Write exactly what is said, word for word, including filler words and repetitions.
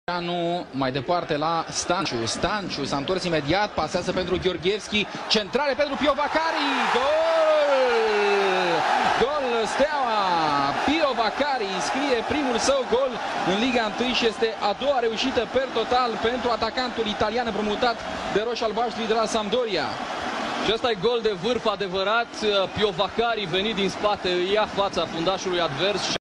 Nu, mai departe la Stanciu. Stanciu s-a întors imediat, pasează pentru Gheorghevski, centrare pentru Piovacari, gol! Gol Steaua! Piovacari înscrie primul său gol în Liga unu și este a doua reușită per total pentru atacantul italian împrumutat de roșii-albaștri de la Sampdoria. Și ăsta e gol de vârf adevărat. Piovacari venit din spate, ia fața fundașului advers.